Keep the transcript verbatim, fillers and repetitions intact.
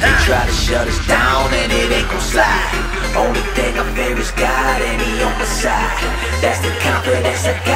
They try to shut us down and it ain't gon' slide. Only thing I fear is God and He on my side. That's the confidence I got.